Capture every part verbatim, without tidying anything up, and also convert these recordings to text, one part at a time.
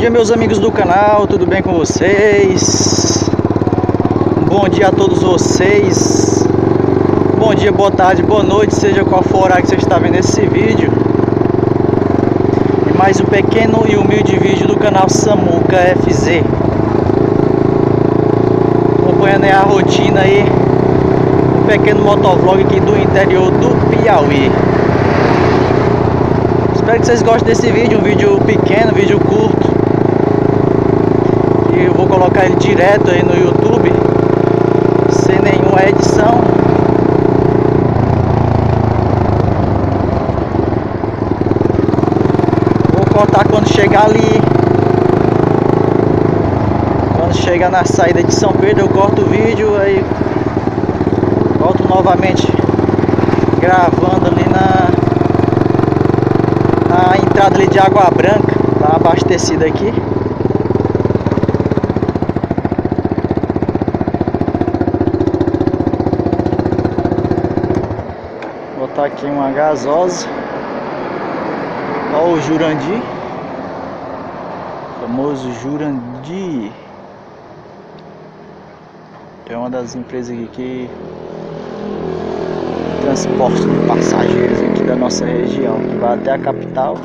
dia, meus amigos do canal, tudo bem com vocês? Bom dia a todos vocês. Bom dia, boa tarde, boa noite, seja qual for o horário que você está vendo esse vídeo. E mais um pequeno e humilde vídeo do canal Samuca F Z. Acompanhando aí a rotina aí, um pequeno motovlog aqui do interior do Piauí. Espero que vocês gostem desse vídeo, um vídeo pequeno, um vídeo curto. E eu vou colocar ele direto aí no YouTube, sem nenhuma edição. Vou cortar quando chegar ali. Quando chegar na saída de São Pedro eu corto o vídeo, aí volto novamente gravando ali na a entrada ali de Água Branca, tá abastecida aqui. Vou botar aqui uma gasosa. Olha o Jurandir, famoso Jurandir. É uma das empresas aqui que transporte de passageiros aqui da nossa região, que vai até a capital.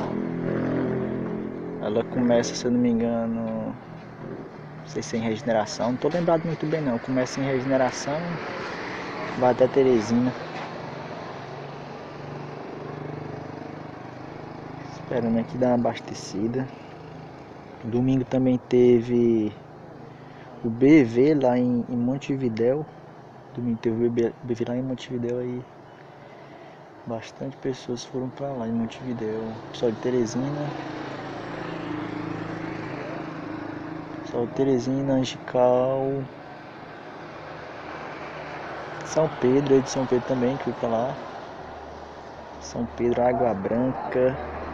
Ela começa, se eu não me engano, não sei se é em Regeneração, não tô lembrado muito bem não. Começa em Regeneração, vai até Teresina. Esperando aqui dar uma abastecida. Domingo também teve o B V lá em, em Montevidéu. Domingo teve o B V lá em Montevidéu aí. Bastante pessoas foram pra lá em Montevidéu. Pessoal de Teresina. Pessoal de Teresina, Angical. São Pedro, aí de São Pedro também, que foi pra lá. São Pedro, Água Branca.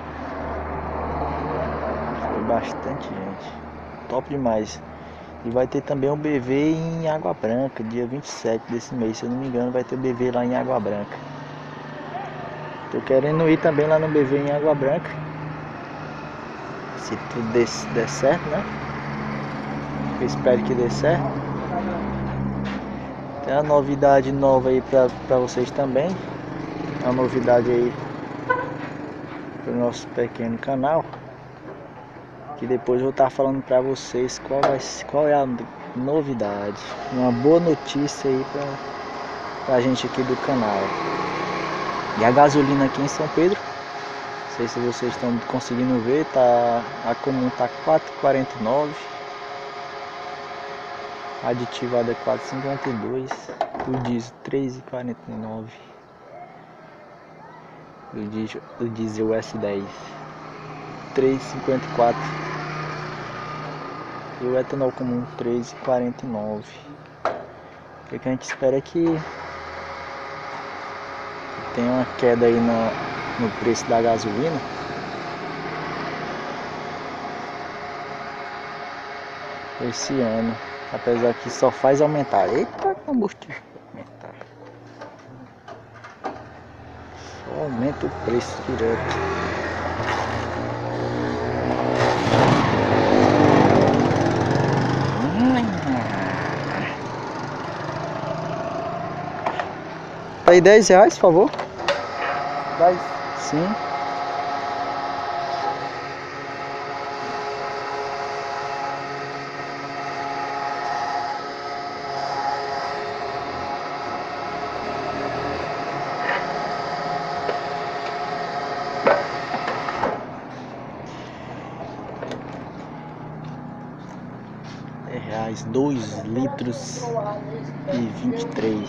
Foi bastante gente. Top demais. E vai ter também um B V em Água Branca, dia vinte e sete desse mês, se eu não me engano, vai ter B V lá em Água Branca. Tô querendo ir também lá no B V em Água Branca, se tudo der, der certo, né? Eu espero que dê certo. Tem uma novidade nova aí pra, pra vocês também. Uma novidade aí pro nosso pequeno canal, que depois eu vou estar falando pra vocês qual, vai, qual é a novidade. Uma boa notícia aí pra, pra gente aqui do canal. E a gasolina aqui em São Pedro, não sei se vocês estão conseguindo ver, tá, a comum tá quatro reais e quarenta e nove centavos, a aditivada é quatro reais e cinquenta e dois centavos, o diesel três reais e quarenta e nove centavos, o diesel, o diesel S dez três reais e cinquenta e quatro centavos e o etanol comum três reais e quarenta e nove centavos. O que a gente espera é que tem uma queda aí no, no preço da gasolina. Esse ano, apesar que só faz aumentar. Eita, combustível aumentar. Só aumenta o preço direto. Tá aí dez reais, por favor. dez? Sim. dez reais, dois litros e vinte e três.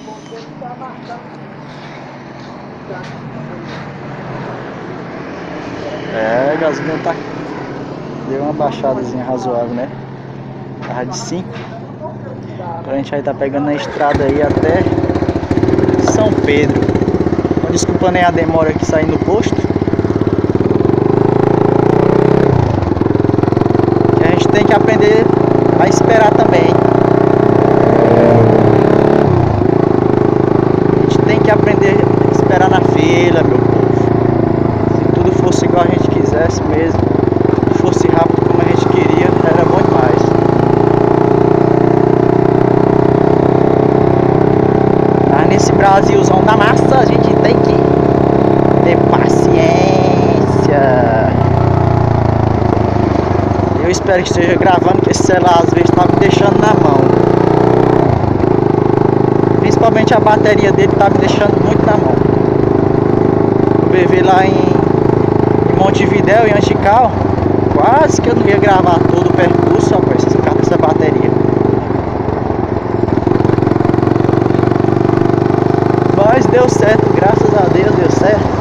É, a gasolina tá, deu uma baixadazinha razoável, né? Tava de cinco. Agora a gente vai estar tá pegando a estrada aí até São Pedro. Então, desculpa nem a demora aqui saindo do posto. E a gente tem que aprender a esperar também. A gente tem que aprender a esperar na fila, meu povo. Se tudo fosse igual a gente quisesse mesmo, fosse rápido como a gente queria, Eu espero que esteja gravando, que esse celular às vezes tá me deixando na mão. Principalmente a bateria dele tá me deixando muito na mão. O B V lá em, em Montevidéu, em Anchical, quase que eu não ia gravar todo o percurso, rapaz, por causa dessa bateria. Mas deu certo, graças a Deus deu certo.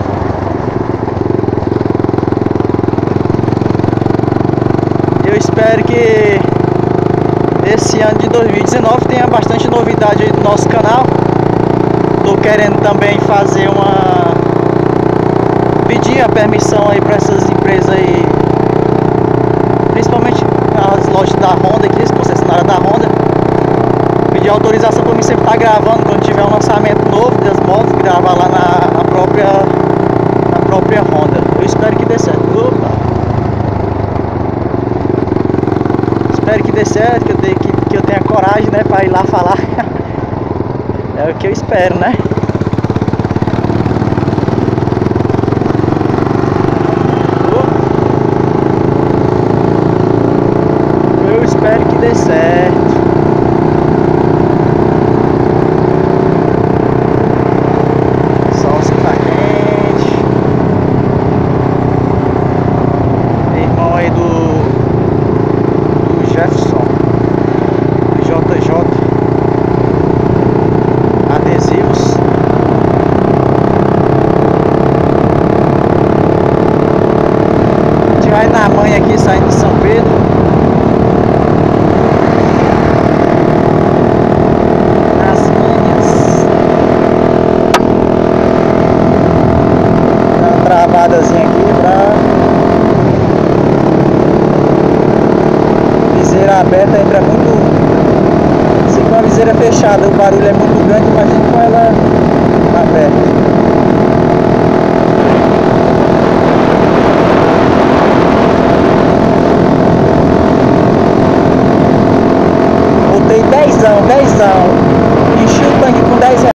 Eu espero que esse ano de dois mil e dezenove tenha bastante novidade aí no nosso canal. Tô querendo também fazer uma... pedir a permissão aí para essas empresas aí, principalmente as lojas da Honda aqui, as concessionárias da Honda, pedir autorização para mim sempre estar gravando quando tiver um lançamento novo das motos, gravar lá na, na própria na própria Honda. Eu espero que dê certo. Opa! Espero que dê certo, que eu, tenha, que, que eu tenha coragem, né, para ir lá falar. É o que eu espero, né? Eu espero que dê certo. O sol está quente. Irmão aí do Jefferson, do J J Adesivos. A gente vai na manhã aqui, saindo de São Pedro. Nas minhas. Dá uma travadazinha aqui pra... Viseira aberta entra muito... Se com a viseira fechada o barulho é muito grande, imagina com ela aberta.